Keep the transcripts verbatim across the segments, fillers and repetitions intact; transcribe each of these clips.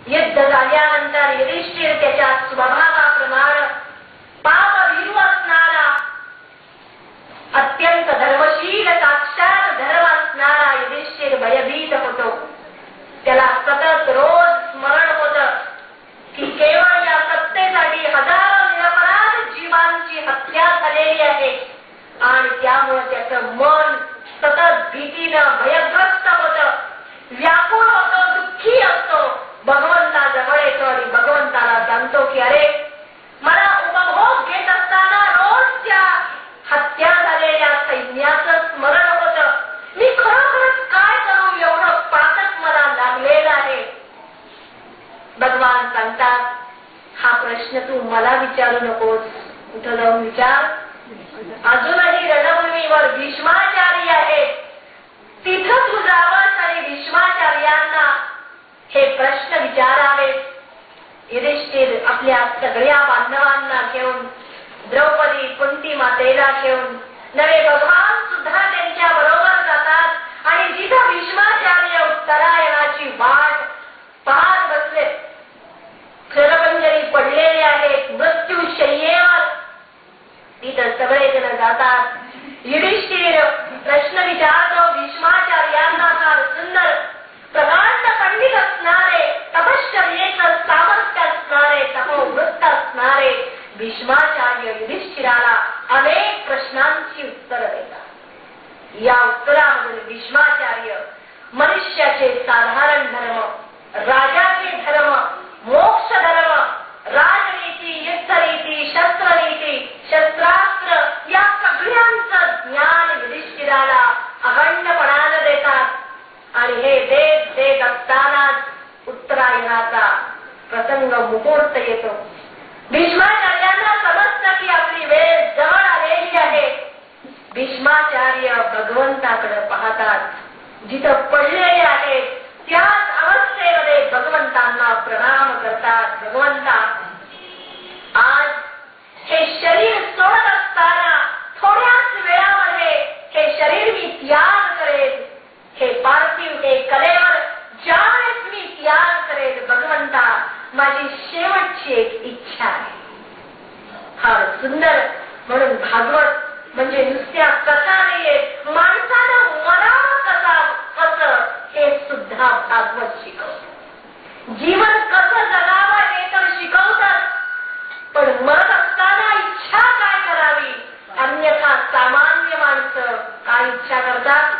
युद्ध झाल्यानंतर युधिष्ठिर त्याच्या स्वभावाप्रमाणे पापभीरू असणारा, अत्यंत धर्मशील, साक्षात धर्म असणारा युधिष्ठिर भयभीत होतो. त्याला सतत रोज स्मरण होत की केवळ या सत्तेसाठी हजारो निरपराध जीवांची हत्या झालेली आहे आणि त्यामुळे त्याचं मन सतत भीतीनं भयग्रस्त होतं, व्याकुळ होतो, दुःखी असतो. भगवंता जवळ येतो आणि भगवंताला सांगतो की अरे मला उपभोग घेत असताना रोजच्या हत्या झालेल्या सैन्याचं स्मरण होतं. मी खरोखरच काय करू, एवढं पातक मला लागलेलं आहे. भगवान सांगतात हा प्रश्न तू मला विचारू नकोस, कुठं जाऊन विचार. अजूनही रणभूमीवर भीष्माचार्य आहेत, तिथं तू जावंस आणि भीष्माचार्यांना हे प्रश्न विचारावेत. युधिष्ठिर आपल्या सगळ्या बांधवांना घेऊन, द्रौपदी कुंती मातेला घेऊन, नवे भगवान सुद्धा त्यांच्या बरोबर जातात आणि जिथं भीष्माचार्य उत्तरायणाची वाट पाहत बसले, खरपंजरी पडलेले आहेत मृत्यू शय्येवर, तिथं सगळे जण जातात. युधिष्ठिर प्रश्न विचारतो भीष्माचार्यांना. फार सुंदर प्रकांड पंडित असणारे, तपश्चर्येचं सामर्थ्य असणारे, तपोवृत्त असणारे भीष्माचार्य युधिष्ठिराला अनेक प्रश्नांची उत्तरं देतात. या उत्तरामध्ये भीष्माचार्य मनुष्याचे साधारण धर्म, राजाचे धर्म, मोक्ष धर्म, राजनीती, युद्धनीती, शस्त्रनीती, शस्त्रास्त्र या सगळ्यांचं ज्ञान युधिष्ठिराला अखंडपणानं देतात. आणि हे देत देत असतानाच उत्तरायणाचा प्रसंग मुहूर्त येतो. भीष्माचार्यांना समजतं की आपली वेळ जवळ आलेली आहे. भीष्माचार्य भगवंताकडे पाहतात, जिथं पडलेले आहेत त्याच अवस्थेमध्ये भगवंतांना प्रणाम करतात. भगवंता, आज हे शरीर सोडत असताना थोड्याच वेळामध्ये हे शरीर मी त्याग करेल. हे पार्थिव, हे कलेवर ज्यावेळेस मी त्याग करेल, भगवंता माझी शेवटची एक इच्छा आहे. फार सुंदर. म्हणून भागवत म्हणजे नुसत्या कथा नाहीये, माणसानं मनानं कसा कसं हे सुद्धा भागवत शिकवतं. जीवन कसं जगावं हे तर शिकवतात, पण मरत असताना इच्छा काय करावी, अन्यथा सामान्य माणसं काय इच्छा करतात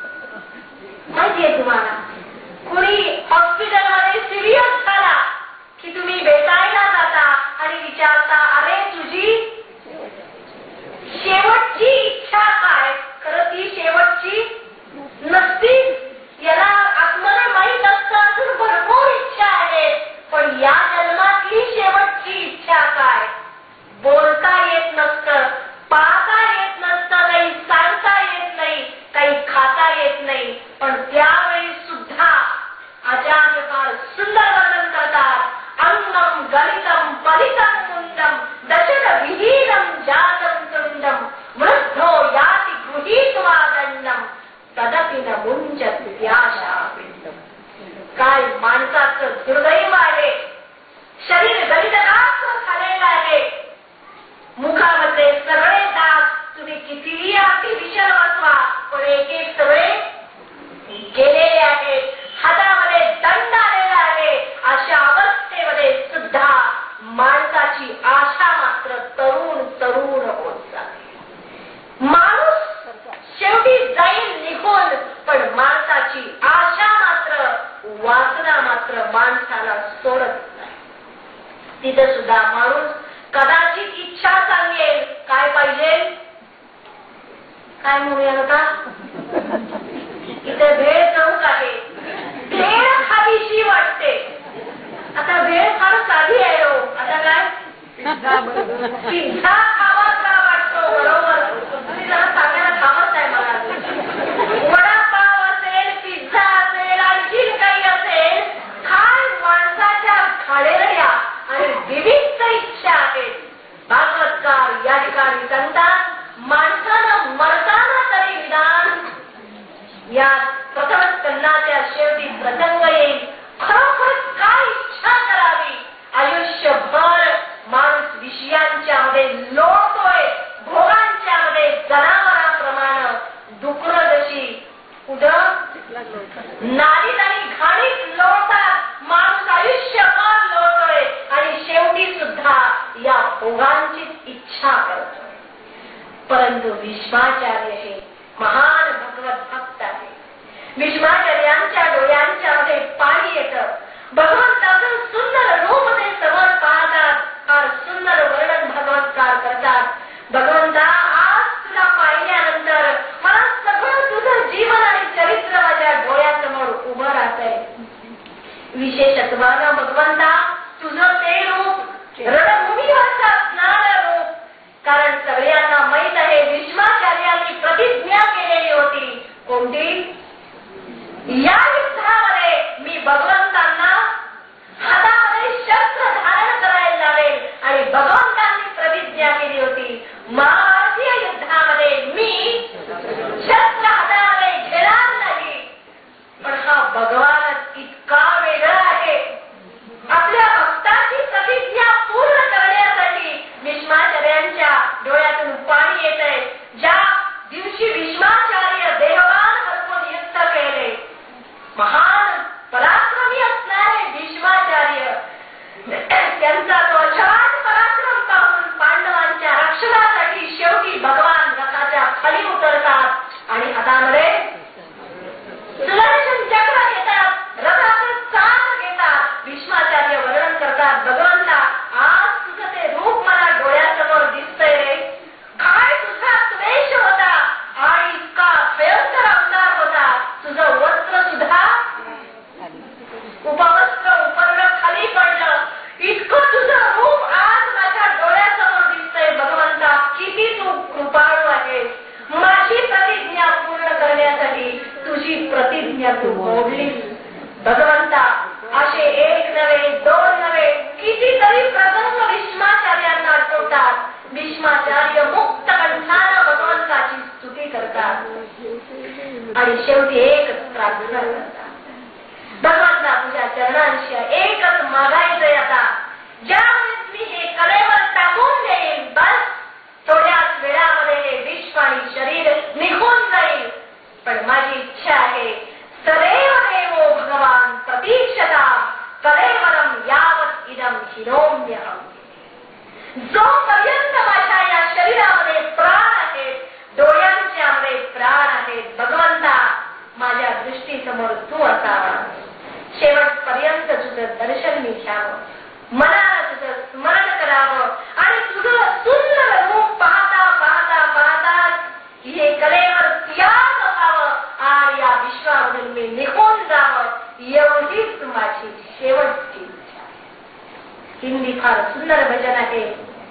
माहितीये तुम्हाला. कुणी हॉस्पिटलमध्ये सिरियस झाला की तुम्ही भेटायला जाता आणि विचारता अरे तुझी शेवटची इच्छा काय. खरं ती शेवटची नसती, याला आत्म्याला माहित असतं अजून भरपूर इच्छा आहेत, पण या जन्मातली शेवटची इच्छा काय. बोलता येत नसतं, पाहता येत नसतं, काही सांगता येत नाही, काही खाता येत नाही, पण त्यावेळी सुद्धा आचार्य फार सुंदर वर्णन करतात. अंगम गलितम पलितम मुंडम दशर विहीनम जातम तुंडम वृद्धो याति गृहीत्वा दंडम तदपि न मुंचत त्याशा पिंडम. काय माणसाचं दुर्दैव आहे. शरीर गलितगात्र झालेलं आहे, मुखामध्ये सगळे दात तुम्ही कितीही आर्टिफिशियल बसवा, पण एक एक सगळे गेलेले आहेत. हातामध्ये दंड आलेला आहे. अशा अवस्थेमध्ये सुद्धा माणसाची आशा मात्र तरुण तरुण होत जाते. माणूस शेवटी जाईल निघून, पण माणसाची आशा मात्र, वासना मात्र माणसाला सोडत नाही. तिथे सुद्धा माणूस कदाचित इच्छा सांगेल, काय पाहिजे, काय म्हणूया होता, इथे भेळ चौक आहे, भेळ खावीशी वाटते. आता भेळ फार साधी आहे हो. आता काय पिझ्झा खावासा वाटतो. बरोबर, तुम्ही जरा सांगायला थांबत आहे मला. वडापाव असेल, पिझ्झा असेल, आणखी काही असेल, काय माणसाच्या खाडेल्या आणि विविध इच्छा आहेत. भागवतकार या ठिकाणी सांगतात माणसानं मरताना तरी निदान या प्रथम स्कंदाच्या शेवटी प्रसंग येईल, खरोखर काय इच्छा भीष्माचार्य हे महान भगवत भक्त आहे. भीष्माचार्यांच्या डोळ्यांच्या मध्ये पाणी येतं. भगवंताचं सुंदर रूप ते समोर पाहतात. फार सुंदर वर्णन भगवंतकार करतात. भगवंता, आज तुला पाहिल्यानंतर मला सगळं तुझं जीवन आणि चरित्र माझ्या डोळ्यासमोर उभं राहतंय. विशेषत्वानं भगवंता, तुझं ते रूप रणभूमीवरचा स्नान रूप. कारण सगळ्यांना माहित आहे भीष्माचार्यांनी प्रतिज्ञा केलेली होती. कोणती? या युद्धामध्ये मी भगवंतांना हातामध्ये शस्त्र धारण करायला लावेल. आणि भगवंतांनी प्रतिज्ञा केली होती महाभारतीय युद्धामध्ये मी शस्त्र हातामध्ये घेणार नाही. पण हा भगवान इतका वेगळा आहे. आपल्या भक्ताची प्रतिज्ञा पूर्ण करण्यासाठी भीष्माचार्यांच्या डोळ्यातून पाणी येत आहे. ज्या दिवशी भीष्माचार्य देहवान हरपून युद्ध केले, महान पराक्रमी असणारे भीष्माचार्य, त्यांचा तो अछाट पराक्रम पाहून पांडवांच्या रक्षणासाठी शेवटी भगवान रथाच्या खाली उतरतात आणि हातामध्ये सुदर्शन चक्र घेतात, रथाचे चाक घेतात. भीष्माचार्य वर्णन करतात, भगवंता, आज तुझं ते रूप मला डोळ्यासमोर दिसतंय रे. काय तुझा द्वेष होता आणि इतका भयंकर अवतार होता. तुझं वस्त्र सुद्धा उपवस्त्र उपर्ण खाली पडलं. इतकं तुझं रूप आज माझ्या डोळ्यासमोर दिसतंय. भगवंता, किती तू कृपाळू आहेस. माझी प्रतिज्ञा पूर्ण करण्यासाठी तुझी प्रतिज्ञा तू मोडलीस. भगवंता, असे एक नव्हे, दोन नव्हे, कितीतरी प्रसंग भीष्माचार्यांना आठवतात. भीष्माचार्य मुक्त कंठानं भगवंताची स्तुती करतात आणि शेवटी एकच प्रार्थना करतात, भगवंता, तुझ्या चरणांशी एकच मागायचंय. आता ज्यावेळेस मी हे कलेवर टाकून देईल, बस थोड्याच वेळामध्ये हे विश्व आणि शरीर निघून जाईल. पण माझी इच्छा आहे, सदैव देवो भगवान प्रतीक्षता कलेवरम यावत इदम हिरोम्यहम. जोपर्यंत माझ्या या शरीरामध्ये प्राण आहेत, डोळ्यांच्या मध्ये प्राण आहेत, भगवंता, माझ्या दृष्टीसमोर तू असावा. शेवटपर्यंत तुझं दर्शन मी घ्यावं, मनाला तुझं स्मरण करावं आणि तुझं सुंदर रूप पाहता पाहता पाहता हे कलेवर त्याग व्हावं आणि या विश्वामधून मी निघून जावं, एवढीच माझी शेवटची इच्छा आहे. हिंदी फार सुंदर भजन आहे.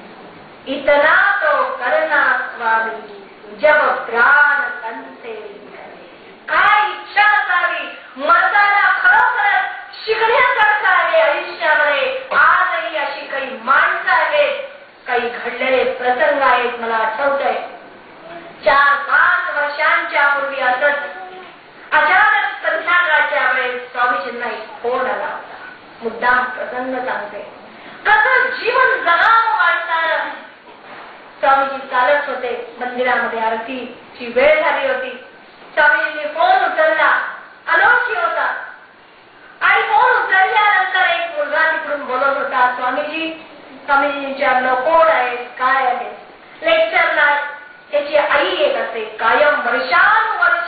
इतना तो करना स्वामी जब प्राण तनसे. काय इच्छा असावी, मर्दाला खरोखरच शिकण्यासारखं आहे आयुष्यामध्ये. आजही अशी काही माणसं आहेत, काही घडलेले प्रसंग आहेत. मला आठवतंय, चार पाच वर्षांच्या पूर्वी असंच अचानक संध्याकाळच्या वेळेस स्वामीजींना एक फोन आला होता. मुद्दाम प्रसंग सांगते, कसं जीवन जगावं माणसानं. स्वामीजी चालत होते, मंदिरामध्ये आरतीची वेळ झाली होती. स्वामीजींनी फोन उचलला, अनोळखी होता आणि फोन उचलल्यानंतर एक मुलगा तिकडून बोलत होता, स्वामीजी, स्वामीजींच्या कोण आहेत, काय आहेत. लेक्चरला त्याची आई येत असे, कायम वर्षानुवर्ष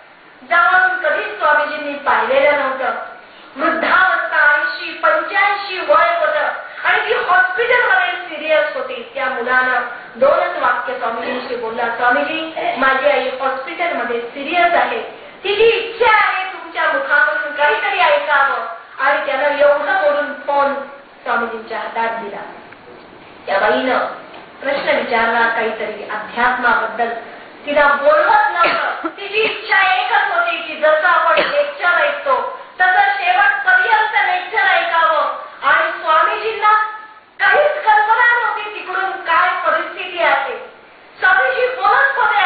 जाऊन कधीच स्वामीजींनी पाहिलेलं नव्हतं. वृद्धावस्था, ऐंशी पंच्याऐंशी वय होतं आणि ती हॉस्पिटलमध्ये सिरियस होती. त्या मुलानं दोनच वाक्य स्वामीजींशी बोलला, स्वामीजी, माझी आई हॉस्पिटलमध्ये सिरियस आहे, तिची इच्छा आहे तुमच्या मुखामधून काहीतरी ऐकावं. आणि त्यानं एवढं बोलून फोन स्वामीजींच्या हातात दिला. त्या बाईनं प्रश्न विचारला काहीतरी अध्यात्माबद्दल. तिला बोलवत नव्हतं, तिची इच्छा एकच होती की जसं आपण लेक्चर ऐकतो तसं शेवटपर्यंत लेक्चर ऐकावं. आणि स्वामीजींना काहीच कल्पना नव्हती तिकडून काय परिस्थिती आहे. स्वामीजी बोलत होते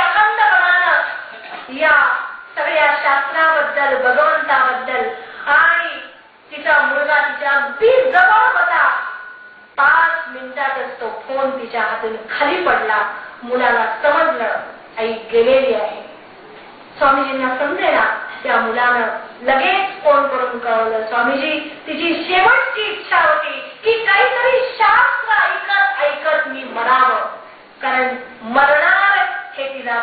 अखंडपणानं या सगळ्या शास्त्राबद्दल, भगवंताबद्दल. आणि तिचा मुलगा तिच्या अगदी जवळ होता. पाच मिनिटातच तो फोन तिच्या हातून खाली पडला. मुलाला समजलं आई गेलेली आहे. स्वामीजींना समजेना. त्या मुलानं लगेच फोन करून कळवलं, स्वामीजी, तिची शेवटची इच्छा होती की काहीतरी शास्त्र ऐकत ऐकत मी मरावं, कारण मरणार हे तिला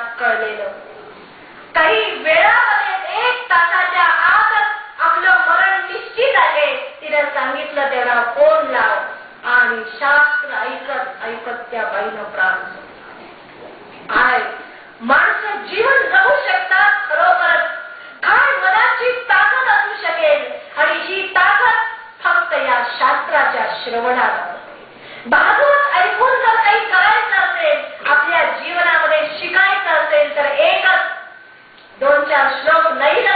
सांगितलं तेवढा फोन लाव आणि शास्त्र ऐकत ऐकत त्या बाईनं प्राण सोडला. आय माणसं जीवन जगू शकतात खरोखरच काय मनाची ताकद असू शकेल, आणि ही ताकद फक्त या शास्त्राच्या श्रवणात असते. भागवत ऐकून जर काही करायचं असेल, आपल्या जीवनामध्ये शिकायचं असेल तर एकच दोन चार श्लोक नाही